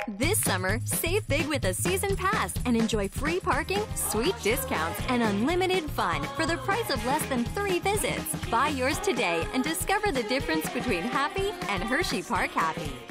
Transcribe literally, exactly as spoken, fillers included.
This summer, save big with a season pass and enjoy free parking, sweet discounts, and unlimited fun for the price of less than three visits. Buy yours today and discover the difference between happy and Hersheypark happy.